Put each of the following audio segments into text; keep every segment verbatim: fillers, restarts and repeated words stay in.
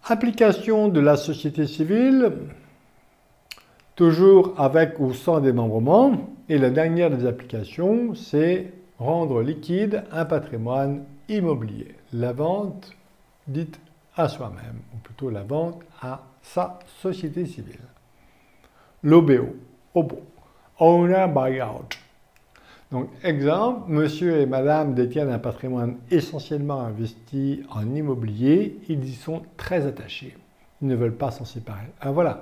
Application de la société civile, toujours avec ou sans démembrement. Et la dernière des applications, c'est rendre liquide un patrimoine immobilier. La vente dite à soi-même, ou plutôt la vente à sa société civile. L'O B O, O B O, Owner Buyout. Donc, exemple, monsieur et madame détiennent un patrimoine essentiellement investi en immobilier, ils y sont très attachés. Ils ne veulent pas s'en séparer. Alors voilà,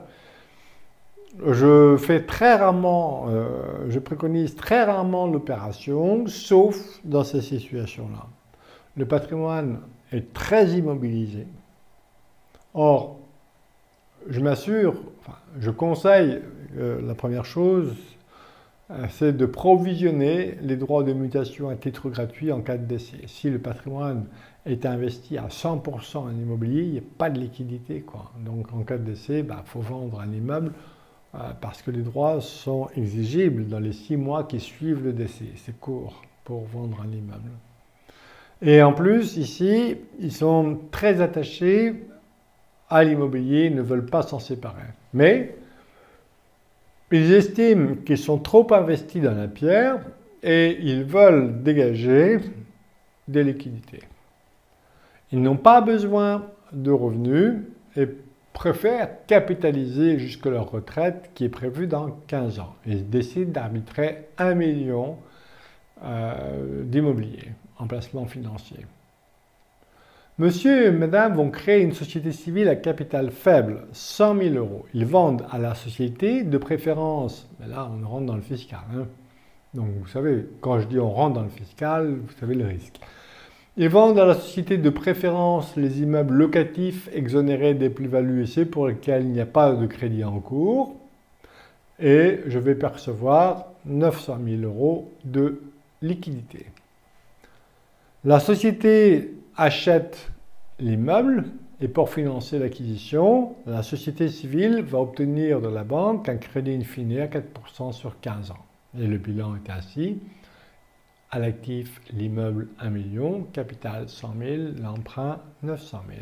je fais très rarement, euh, je préconise très rarement l'opération, sauf dans ces situations-là. Le patrimoine est très immobilisé. Or, je m'assure, enfin, je conseille, euh, la première chose, c'est de provisionner les droits de mutation à titre gratuit en cas de décès. Si le patrimoine est investi à cent pour cent en immobilier, il n'y a pas de liquidité, quoi. Donc en cas de décès, il bah, faut vendre un immeuble euh, parce que les droits sont exigibles dans les six mois qui suivent le décès. C'est court pour vendre un immeuble. Et en plus, ici, ils sont très attachés à l'immobilier, ils ne veulent pas s'en séparer. Mais ils estiment qu'ils sont trop investis dans la pierre et ils veulent dégager des liquidités. Ils n'ont pas besoin de revenus et préfèrent capitaliser jusqu'à leur retraite qui est prévue dans quinze ans. Ils décident d'arbitrer un million euh, d'immobilier en placement financier. Monsieur et madame vont créer une société civile à capital faible, cent mille euros. Ils vendent à la société, de préférence, mais là on rentre dans le fiscal. Hein. Donc vous savez, quand je dis on rentre dans le fiscal, vous savez le risque. Ils vendent à la société de préférence les immeubles locatifs exonérés des plus-values et pour lesquels il n'y a pas de crédit en cours. Et je vais percevoir neuf cent mille euros de liquidité. La société achète l'immeuble et pour financer l'acquisition, la société civile va obtenir de la banque un crédit in fine à quatre pour cent sur quinze ans. Et le bilan est ainsi. À l'actif, l'immeuble un million, capital cent mille, l'emprunt neuf cent mille.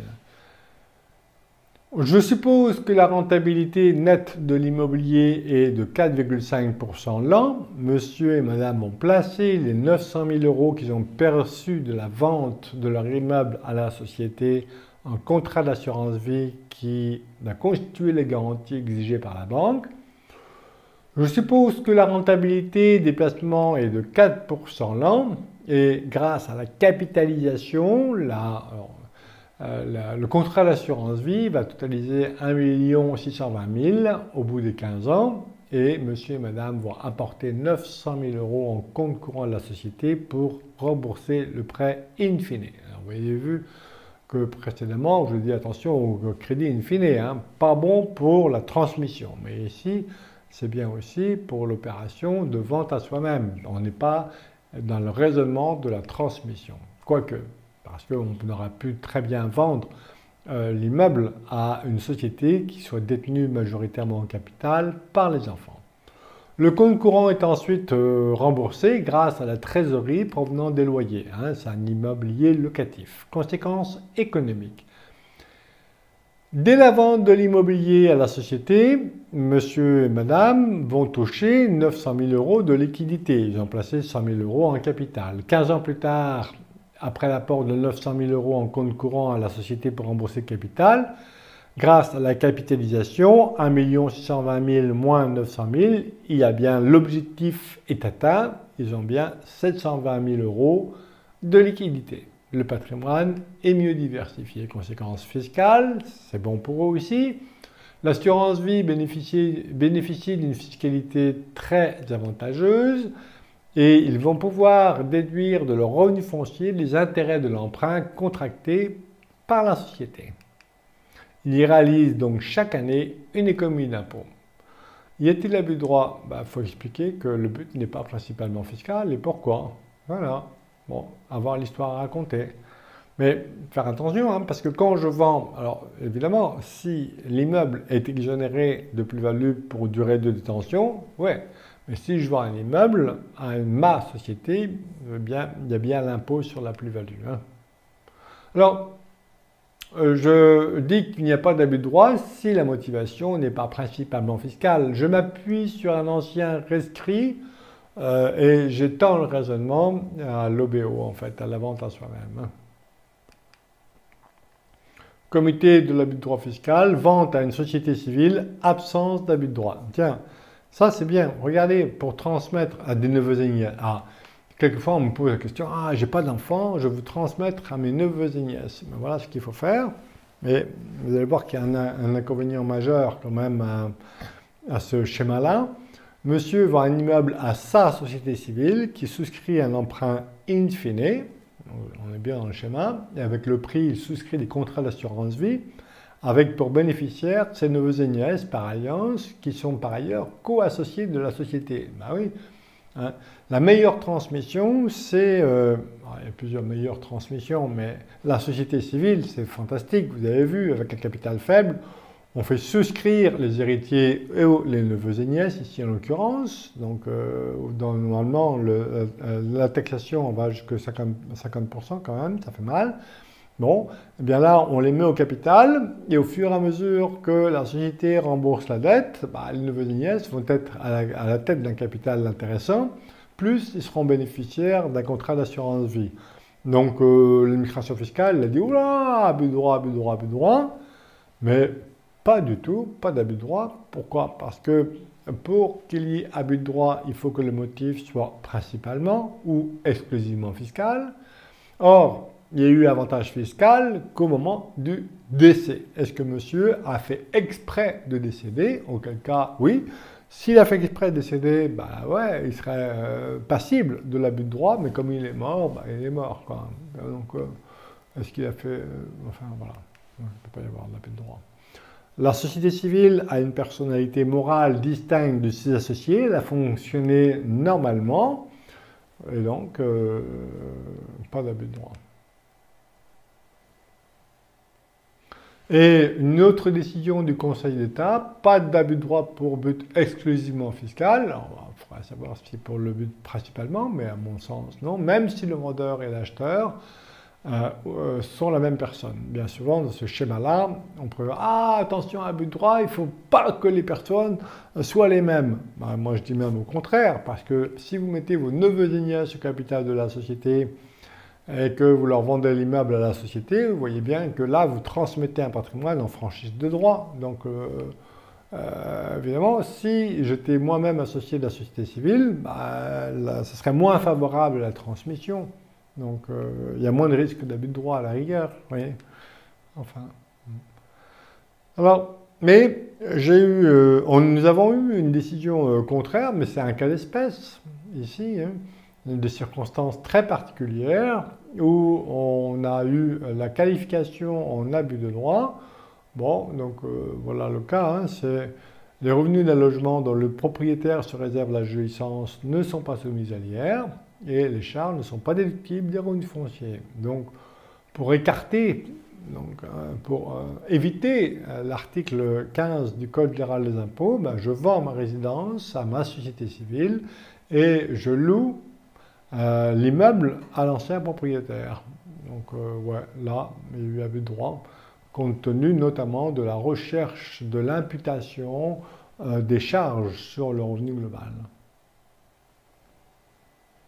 Je suppose que la rentabilité nette de l'immobilier est de quatre virgule cinq pour cent l'an. Monsieur et madame ont placé les neuf cent mille euros qu'ils ont perçus de la vente de leur immeuble à la société en contrat d'assurance vie qui va constituer les garanties exigées par la banque. Je suppose que la rentabilité des placements est de quatre pour cent l'an et grâce à la capitalisation, la, alors, Euh, la, le contrat d'assurance vie va totaliser un million six cent vingt mille au bout des quinze ans et monsieur et madame vont apporter neuf cent mille euros en compte courant de la société pour rembourser le prêt in fine. Alors, vous avez vu que précédemment, je dis attention au crédit in fine, hein, pas bon pour la transmission, mais ici c'est bien aussi pour l'opération de vente à soi-même. On n'est pas dans le raisonnement de la transmission, quoique. Parce qu'on aurait pu très bien vendre euh, l'immeuble à une société qui soit détenue majoritairement en capital par les enfants. Le compte courant est ensuite euh, remboursé grâce à la trésorerie provenant des loyers. Hein, c'est un immobilier locatif. Conséquences économiques. Dès la vente de l'immobilier à la société, monsieur et madame vont toucher neuf cent mille euros de liquidité. Ils ont placé cent mille euros en capital. quinze ans plus tard, après l'apport de neuf cent mille euros en compte courant à la société pour rembourser le capital, grâce à la capitalisation, un million six cent vingt mille moins neuf cent mille, il y a bien l'objectif est atteint, ils ont bien sept cent vingt mille euros de liquidité. Le patrimoine est mieux diversifié. Conséquences fiscales, c'est bon pour eux aussi. L'assurance vie bénéficie, bénéficie d'une fiscalité très avantageuse. Et ils vont pouvoir déduire de leur revenu foncier les intérêts de l'emprunt contracté par la société. Ils y réalisent donc chaque année une économie d'impôt. Y a-t-il abus de droit? Il bah, faut expliquer que le but n'est pas principalement fiscal et pourquoi. Voilà. Bon, avoir l'histoire à raconter. Mais faire attention, hein, parce que quand je vends, alors évidemment, si l'immeuble est exonéré de plus-value pour durée de détention, ouais. Mais si je vends un immeuble à une ma société, eh bien, il y a bien l'impôt sur la plus-value. Hein. Alors, euh, je dis qu'il n'y a pas d'abus de droit si la motivation n'est pas principalement fiscale. Je m'appuie sur un ancien rescrit euh, et j'étends le raisonnement à l'O B O, en fait, à la vente à soi-même. Comité de l'abus de droit fiscal, vente à une société civile, absence d'abus de droit. Tiens, ça c'est bien. Regardez, pour transmettre à des neveux et nièces. Ah, quelquefois on me pose la question, ah, j'ai pas d'enfant, je veux transmettre à mes neveux et nièces. Ben, voilà ce qu'il faut faire. Mais vous allez voir qu'il y a un, un inconvénient majeur quand même à, à ce schéma-là. Monsieur vend un immeuble à sa société civile qui souscrit un emprunt in fine. On est bien dans le schéma, et avec le prix, il souscrit des contrats d'assurance vie, avec pour bénéficiaires ses neveux et nièces par alliance, qui sont par ailleurs co-associés de la société. Ben oui, hein. La meilleure transmission, c'est, euh, il y a plusieurs meilleures transmissions, mais la société civile, c'est fantastique, vous avez vu, avec un capital faible, on fait souscrire les héritiers et les neveux et nièces, ici en l'occurrence. Donc, euh, dans, normalement, le, euh, la taxation va jusqu'à cinquante pour cent quand même, ça fait mal. Bon, eh bien là, on les met au capital, et au fur et à mesure que la société rembourse la dette, bah, les neveux et nièces vont être à la, à la tête d'un capital intéressant, plus ils seront bénéficiaires d'un contrat d'assurance vie. Donc, euh, l'administration fiscale, elle a dit, oula, abus de droit, abus de droit, abus de droit, mais pas du tout, pas d'abus de droit. Pourquoi? Parce que pour qu'il y ait abus de droit, il faut que le motif soit principalement ou exclusivement fiscal. Or, il y a eu avantage fiscal qu'au moment du décès. Est-ce que monsieur a fait exprès de décéder? Auquel cas, oui. S'il a fait exprès de décéder, bah ouais, il serait euh, passible de l'abus de droit, mais comme il est mort, bah, il est mort, quoi. Donc, euh, est-ce qu'il a fait... Euh, enfin, voilà. Il ne peut pas y avoir d'abus de droit. La société civile a une personnalité morale distincte de ses associés, elle a fonctionné normalement, et donc euh, pas d'abus de droit. Et une autre décision du Conseil d'État, pas d'abus de droit pour but exclusivement fiscal. Alors, il faudra savoir si c'est pour le but principalement, mais à mon sens, non. Même si le vendeur et l'acheteur euh, euh, sont la même personne. Bien souvent, dans ce schéma-là, on peut dire « Ah, attention à abus de droit, il ne faut pas que les personnes soient les mêmes. Ben, » Moi, je dis même au contraire, parce que si vous mettez vos neveux et nièces au capital de la société, et que vous leur vendez l'immeuble à la société, vous voyez bien que là, vous transmettez un patrimoine en franchise de droit. Donc, euh, euh, évidemment, si j'étais moi-même associé de la société civile, bah, là, ce serait moins favorable à la transmission. Donc, euh, il y a moins de risque d'abus de droit à la rigueur, vous voyez. Enfin. Alors, mais j'ai eu, euh, on, nous avons eu une décision euh, contraire, mais c'est un cas d'espèce, ici, hein. Des circonstances très particulières où on a eu la qualification en abus de droit. Bon, donc euh, voilà le cas, hein, c'est les revenus d'un logement dont le propriétaire se réserve la jouissance ne sont pas soumis à l'I R et les charges ne sont pas déductibles des revenus fonciers. Donc, pour écarter, donc, euh, pour euh, éviter euh, l'article quinze du Code général des impôts, ben, je vends ma résidence à ma société civile et je loue Euh, l'immeuble à l'ancien propriétaire. Donc, euh, ouais, là, il y a eu abus de droit, compte tenu notamment de la recherche de l'imputation euh, des charges sur le revenu global.